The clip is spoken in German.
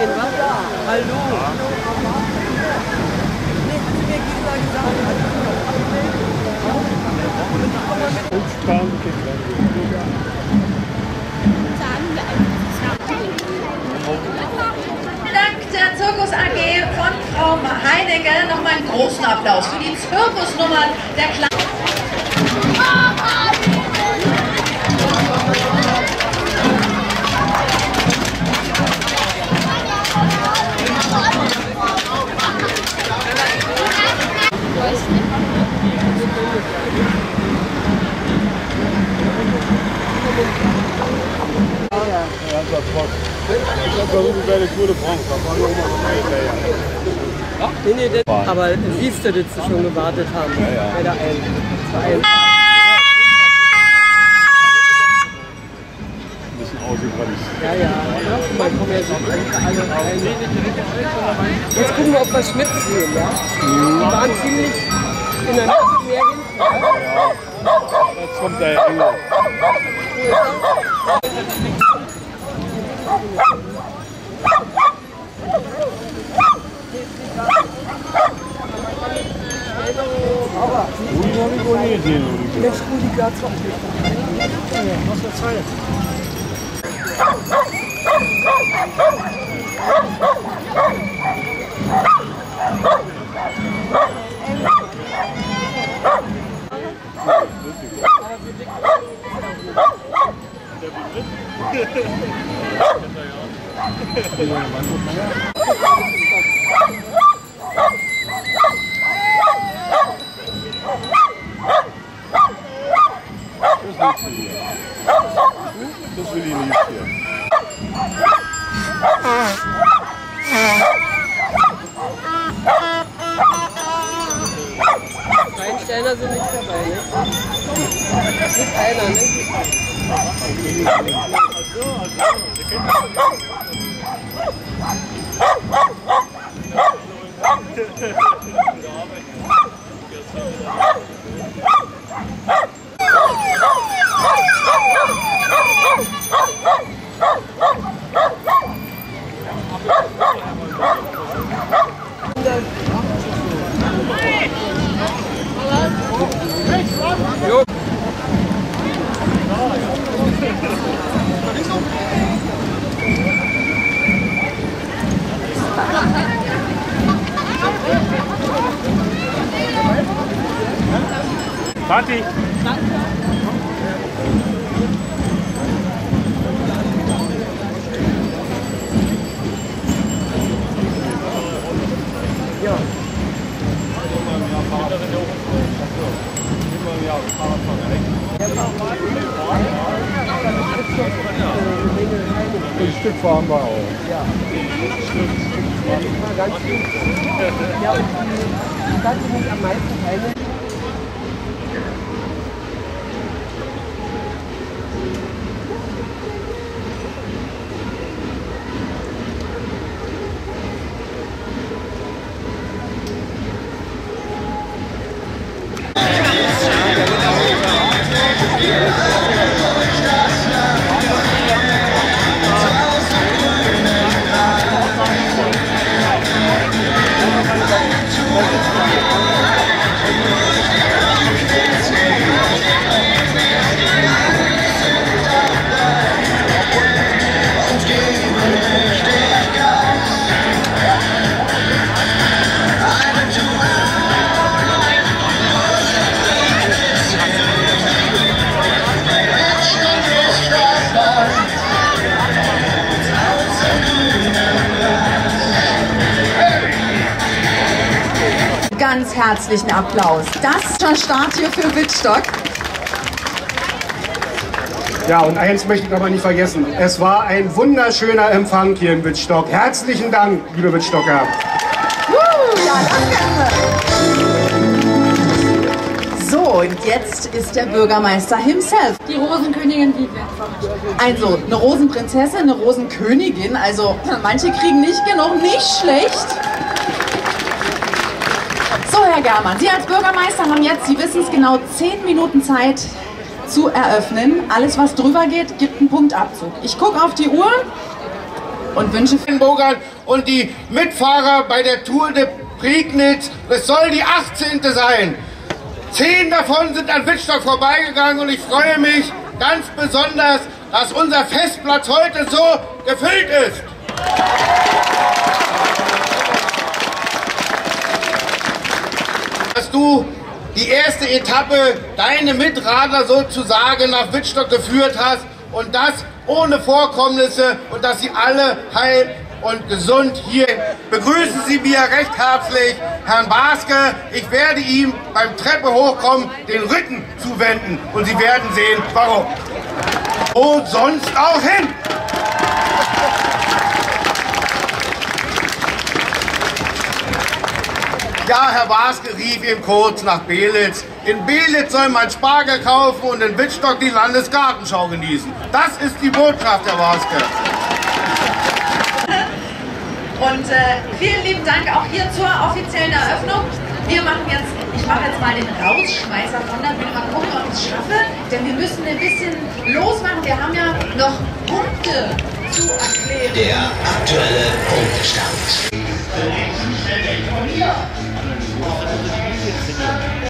Hallo. Dank der Zirkus AG von Frau Heinecke nochmal einen großen Applaus für die Zirkusnummer der Kleinen. Nee, aber siehst du, dass sie schon gewartet haben? Bei der ein. Ja. Man kommt ja so alle rein. Jetzt gucken wir, ob wir Schmidt sehen, ja? Die waren ziemlich in der Mitte mehr hinten. Jetzt kommt der Engel. Das will ich nicht hier. Rheinsteiner sind nicht dabei, ne? Das ist einer, ne? Jo. Party! Ja. Ein Stück fahren wir auch. Ja. Ganz gut. Ja, und die Stadt, die mich am meisten teilnimmt. Ganz herzlichen Applaus. Das ist der Start hier für Wittstock. Ja, und eins möchte ich aber nicht vergessen. Es war ein wunderschöner Empfang hier in Wittstock. Herzlichen Dank, liebe Wittstocker. Ja, danke. So, und jetzt ist der Bürgermeister himself. Die Rosenkönigin Wiebke. Also, eine Rosenprinzessin, eine Rosenkönigin. Also, manche kriegen nicht genug, nicht schlecht. So, Herr Germann, Sie als Bürgermeister haben jetzt, Sie wissen es genau, 10 Minuten Zeit zu eröffnen. Alles, was drüber geht, gibt einen Punktabzug. Ich gucke auf die Uhr. und wünsche Fenburgern und die Mitfahrer bei der Tour de Prignitz, es soll die 18. sein. 10 davon sind an Wittstock vorbeigegangen und ich freue mich ganz besonders, dass unser Festplatz heute so gefüllt ist. Dass du die erste Etappe, deine Mitradler sozusagen nach Wittstock geführt hast und das ohne Vorkommnisse und dass sie alle heil und gesund hier. Begrüßen Sie mir recht herzlich Herrn Baske. Ich werde ihm beim Treppe hochkommen den Rücken zuwenden und Sie werden sehen, warum. Und sonst auch hin. Ja, Herr Baske rief ihm kurz nach Belitz. In Belitz soll man Spargel kaufen und in Wittstock die Landesgartenschau genießen. Das ist die Botschaft, Herr Baske. Und vielen lieben Dank auch hier zur offiziellen Eröffnung. Ich mache jetzt mal den Rausschmeißer von der Bühne. Mal gucken, ob ich es schaffe. Denn wir müssen ein bisschen losmachen. Wir haben ja noch Punkte zu erklären. Der aktuelle Punktestand.